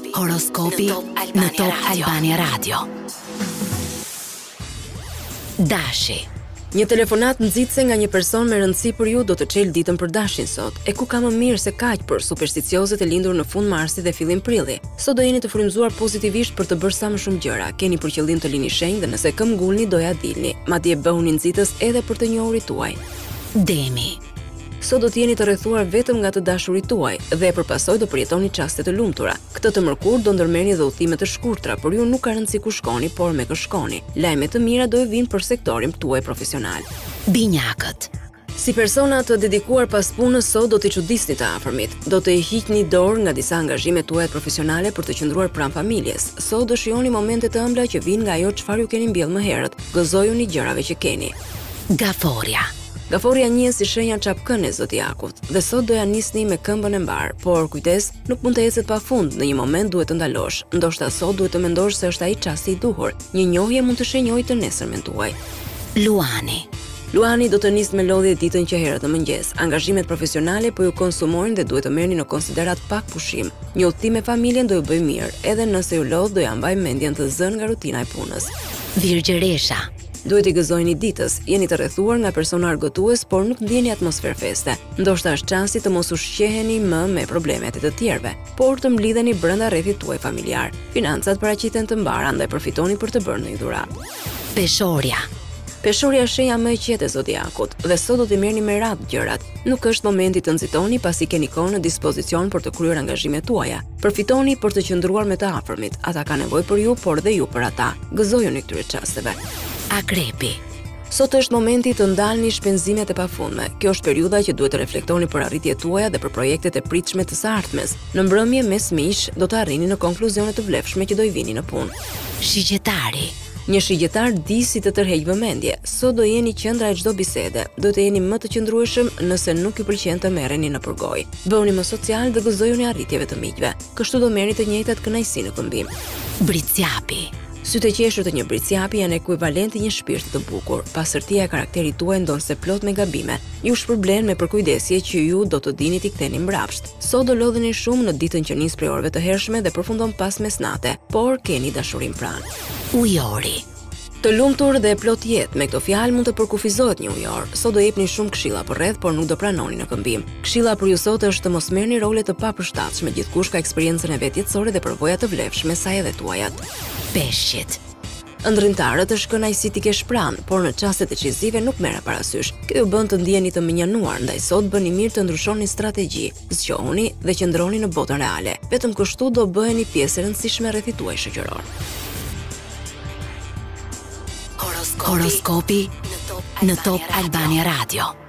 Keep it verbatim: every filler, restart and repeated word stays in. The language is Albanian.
Horoskopi në Top Albania Radio. Dashi. Një telefonat nxitse nga një person me rëndësi për ju do të çel ditën për dashin sot. E ku ka më mirë se kaq për supersticiozët e lindur në fund marsi dhe fillim prilli. Sot do jeni të frymzuar pozitivisht për të bërë sa më shumë gjëra. Keni për qëllim të lini shenjë dhe nëse këm ngulni doja dilni, madje bëhuni nxitës edhe për të njohurit tuaj. Demi. Sot do të jeni të rrethuar vetëm nga të dashurit tuaj dhe përpasoj do përjetoni çaste të lumtura. Këtë të mërkur do ndërmerrni dhe udhime të shkurtra, por ju nuk ka rëndësi ku shkoni, por me kë shkoni. Lajme të mira do e vinë për sektorin tuaj profesional. Binjakët. Si persona të dedikuar pas punës sot do t'i çuditni të afërmit. Do të i hiqni dorë nga disa angazhime tuaja profesionale për të qëndruar pranë familjes. Sot do shijoni momente të ëmbla që vijnë nga ajo çfarë ju keni mbjellë më herët. Gëzojuni gjërave që keni. Gaforia. Gaforia njihet si shenja çapkën e zodiakut dhe sot doja nisni me këmbën e mbar, por kujdes, nuk mund të ecet pafund, në një moment duhet të ndalosh. Ndoshta sot duhet të mendosh se është ai çasti i duhur. Një njohje mund të shenjojë të nesërmen tuaj. Luani. Luani do të nisë me lodhje ditën që herët në mëngjes. Angazhimet profesionale po ju konsumojnë dhe duhet të merrni në konsiderat pak pushim. Një udhtim me familjen do ju bëjë mirë, edhe nëse ju lodh do ja mbaj mendjen të zënë nga rutina e punës. Virgjëresha. Duhet i gëzojni ditës, jeni të rrethuar nga persona argëtues, por nuk ndjeni atmosferë feste. Ndoshta është çasti të mos ushqeheni më me problemet e të tjerëve, por të mblidheni brenda rrethit tuaj familjar. Financat paraqiten të mbara, ndaj përfitoni për të bërë një dhuratë. Peshorja. Peshorja është shenja më e qetë e zodiakut dhe sot do t'i merrni me radhë gjërat. Nuk është momenti të nxitoni pasi keni kohë në dispozicion për të kryer angazhimet tuaja. Përfitoni për të qëndruar me të afërmit. Ata kanë nevojë për ju, por dhe ju për ata. Gëzojuni këtyre çasteve. Akrepi. Sot është momenti të ndalni shpenzimet e pafundme. Kjo është periudha që duhet të reflektoni për arritjet tuaja dhe për projektet e pritshme të së ardhmes. Në mbrëmje mes miq do të arrini në konkluzione të vlefshme që do i vini në punë. Shigjetari. Një shigjetar di si të tërheq vëmendje. Sot do jeni qendra e çdo bisede. Do të jeni më të qëndrueshëm nëse nuk ju pëlqen të merreni në përgojë. Bëhuni më social dhe gëzojuni arritjeve të miqve. Kështu do merrni të njëjtat kënaqësi në këmbim. Bricjapi. Sytë e qeshur të një bricjapi janë ekuivalent të një shpirti të bukur. Pasërtia e karakterit tuaj ndonse plot me gabime. Ju shpërblen me përkujdesje që ju do të dini t'i ktheni mbrapsht. Sot do lodheni shumë në ditën që nis prej orëve të hershme dhe përfundon pas mesnate, por keni dashurin pranë. Ujori. Të lumtur dhe plot jetë, me këto fjalë mund të përkufizohet një ujor. Sot do jepni shumë këshilla përreth, por nuk do pranoni në këmbim. Këshilla për ju sot është të mos merrni role të papërshtatshme, gjithkusht ka eksperiencën e vet jetësore dhe përvoja të vlefshme sa edhe tuajat. Peshqit. Ëndrrimtarët është kënaqësi t'i kesh pranë, por në çaste decisive nuk merra parasysh. Kjo ju bën të ndjeni të mënjanuar, ndaj sot bëni mirë të ndryshoni strategji, zgjohuni dhe qëndroni në botën reale. Vetëm kështu do bëheni pjesë e rëndësishme rrethit tuaj shoqëror. Horoskopi në Top Albania Radio.